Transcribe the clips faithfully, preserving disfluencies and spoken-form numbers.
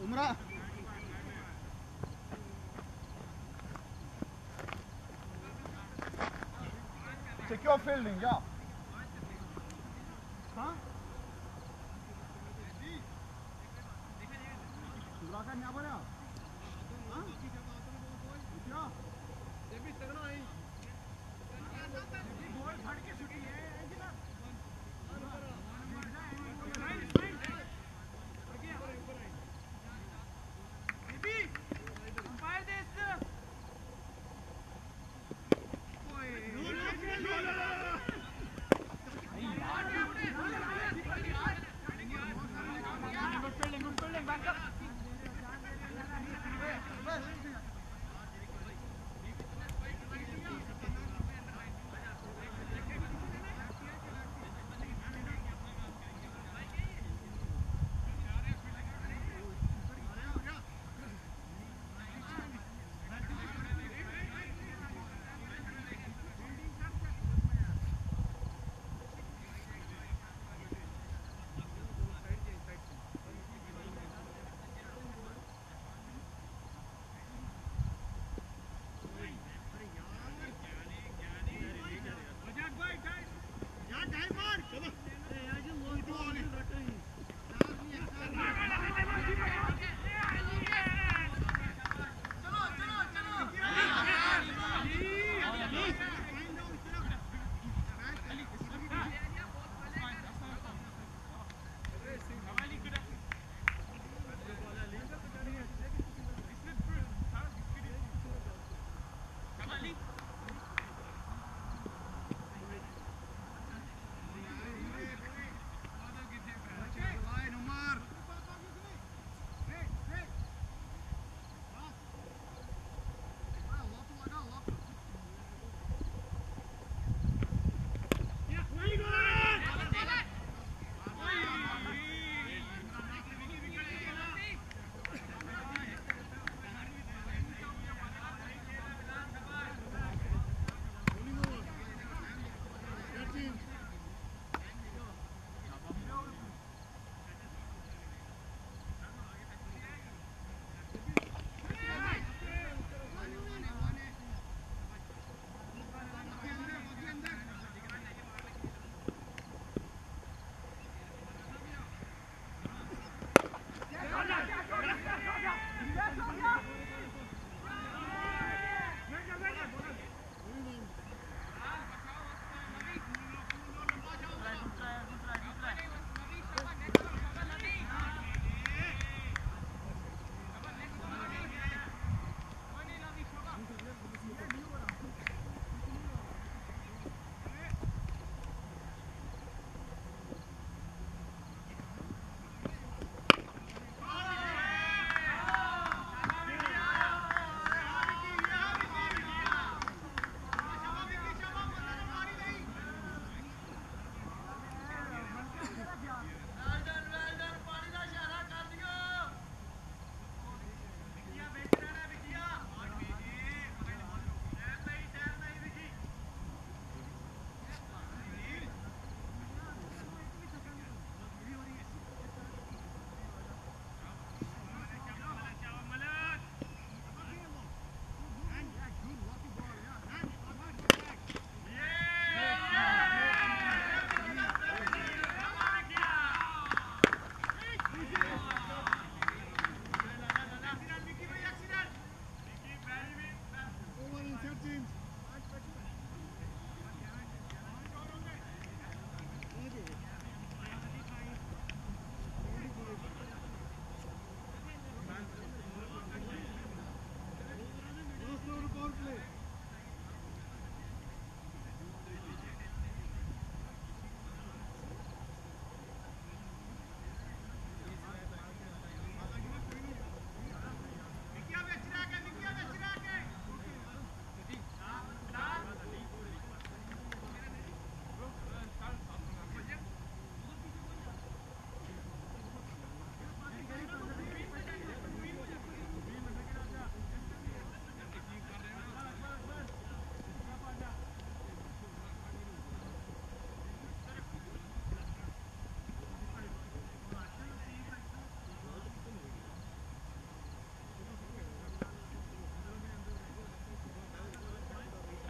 Umrah. Secure fielding, yeah. Huh? Umrah kan apa ya? Huh? क्या? ये भी तगड़ा है। बॉल फट के छुट्टी है, है कि ना? बेबी, अंपायर दे इससे। Good fielding, good fielding, back up.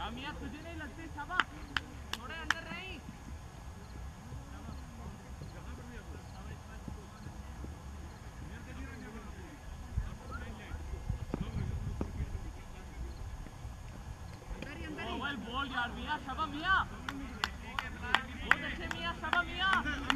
मियां तुझे नहीं लगती शाबा थोड़े अंदर रही ओवल बॉल यार मियां शाबा मियां बहुत अच्छे मियां शाबा मियां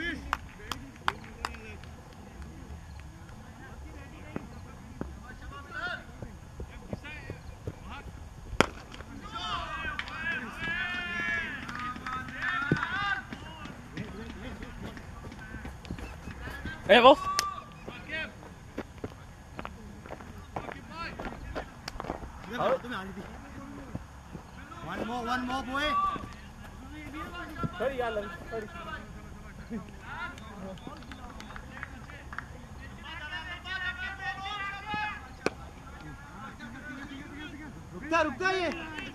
Hey, Wolf. One more, one more, boy. Sorry, yaar. Sorry. रुकता रुकता ये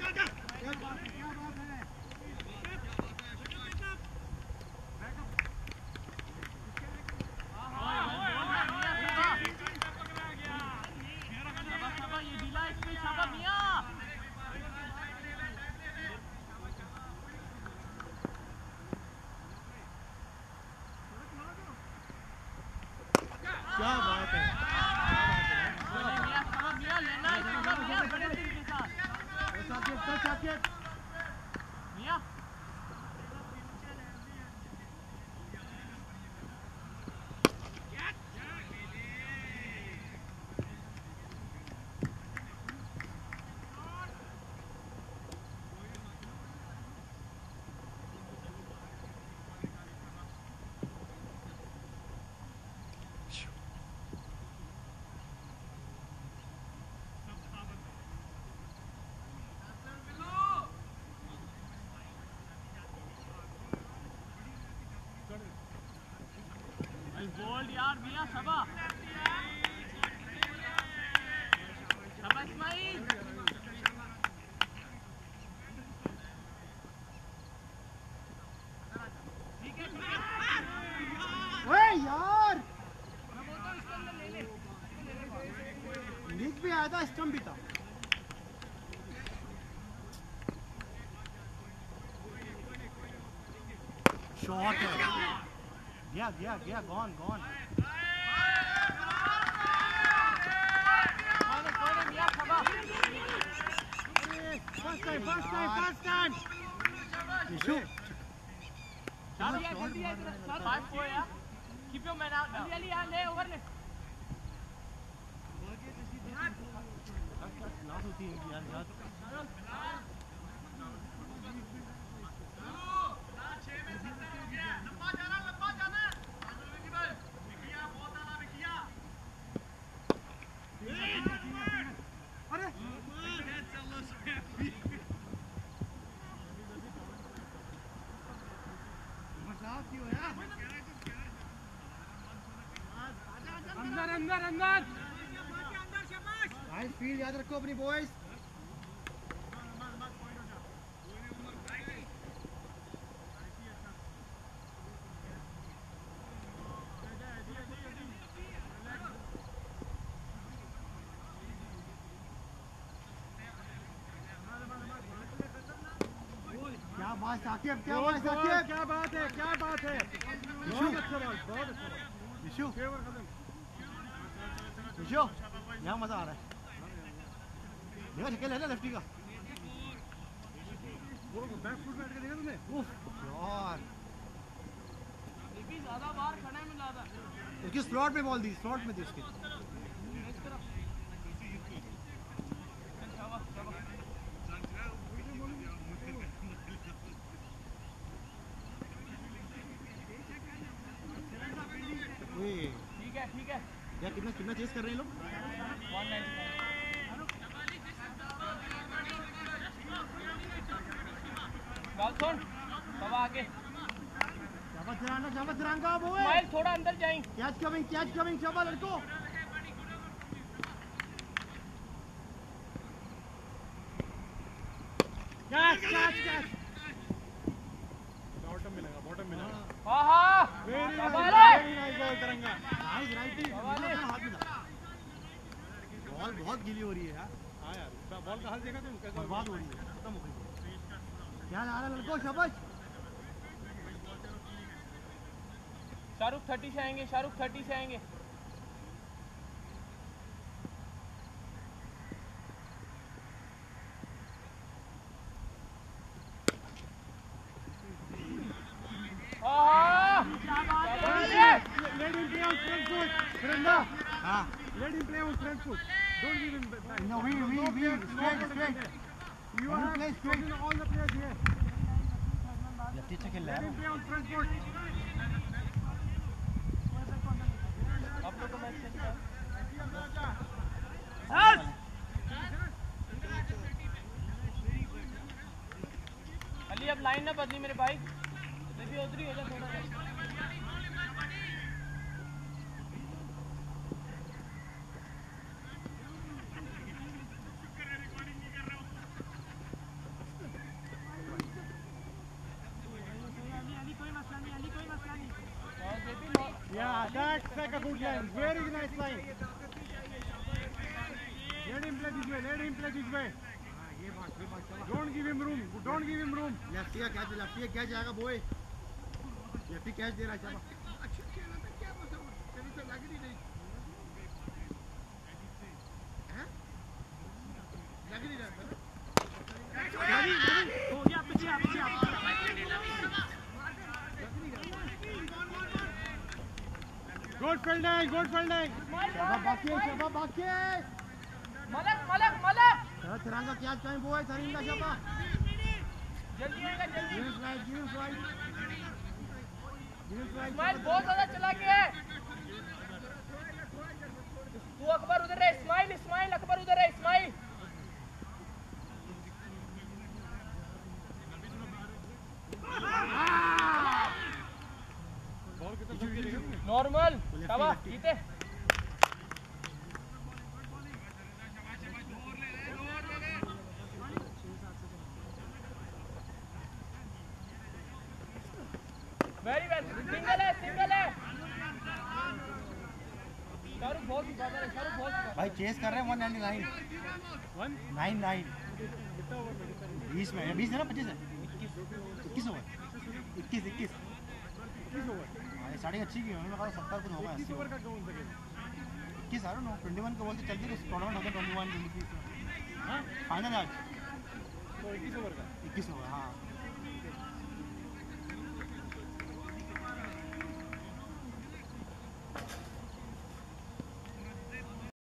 क्या बात है बोल्ड यार मियां शाबा शाबा इस्माइल ठीक है ठीक है ओए यार मैं बोलता हूं इसके अंदर ले ले लीक भी आया था स्टंप भी था शॉट है गया गया गया gone gone first time first time first time Nishu जल्दी आ जल्दी आ इधर फाइव फोर यार कीप योर मैन आउट जल्दी जल्दी आ ले ओवर ले क्लास होती है इनकी यार यार अंदर अंदर अंदर नाइस फील्ड याद रखो अपनी बॉयज क्या बात साकिब क्या बात साकिब क्या बात है क्या बात है बहुत अच्छा बॉल बहुत अच्छा निशु निशु यहाँ मजा आ रहा है देखा शक्ल है ना लेफ्टी का वो बैक फुट बैठ के देखा तुमने उफ यार लेकिन ज्यादा बाहर खड़ा मिला था उसकी स्लॉट में बॉल दी स्लॉट में दी उसकी ठीक है ठीक है यार कितना कितना चेस कर रहे हैं लोग वन नाइंटी बात सुन बाबा आगे शाबाश तिरंगा शाबाश तिरंगा बोए स्माइल थोड़ा अंदर जाएं कैच कमिंग कैच कमिंग शाबाश लड़को कैच कैच कैच बॉटम मिलेगा बॉटम मिलेगा हां हां very nice very nice ball Tiranga nice right हाथ में बॉल बहुत गीली हो रही है यार हां यार बॉल का हाल देखा तुम कैसे बर्बाद हो रही है खत्म हो गई क्या आ रहा है लड़कों, शाबाश। शाहरुख थर्टी से आएंगे, शाहरुख थर्टी से आएंगे। Let him play on front foot. Brenda. Ah. Let him play on front foot. Don't give him back. No, we, we, we, straight, straight. You have play straight. All the players here. Let him play on front foot. आप लोग को match खेलना है। अली अब line ना बदली मेरे भाई, भी उधर ही हो जा थोड़ा सा। Yeah, that's like a good line. Very nice line. Let him play this way. Let him play this way. Don't give him room. Don't give him room. Lefty का catch, lefty का catch आएगा boy. Lefty catch दे रहा है चलो. अच्छा खेला था क्या मतलब? तेरी तो लग नहीं रही. हैं? लग नहीं रहा था. लगी लगी. हो गया पीछे आप पीछे आप. Good fielding, good fielding. Shabab बाकी, shabab बाकी. मलक मलक मलक तिरंगा क्या टाइम वो है तिरंगा शाबाश जल्दी आएगा जल्दी give right give right give right Ismail बहुत ज्यादा चला गया है तू अकबर उधर है इस्माइल इस्माइल अकबर उधर है इस्माइल नॉर्मल शाबाश जीते वेरी वेल सिंगल है सिंगल है शाहरुख बहुत ज्यादा है शाहरुख बहुत भाई चेस कर रहे हैं one ninety nine one nine nine बीस में बीस है ना पच्चीस है इक्कीस ओवर इक्कीस इक्कीस इक्कीस ओवर स्टार्टिंग अच्छी की उन्होंने कहा सत्तर कुछ होगा अस्सी ओवर का कौन सा इक्कीस आ रहा नो ट्वेंटी वन को बोलते चलती है टूर्नामेंट होता है ट्वेंटी वन ट्वेंटी हाँ फाइनल आज तो इक्कीस ओवर का इक्कीस ओवर हाँ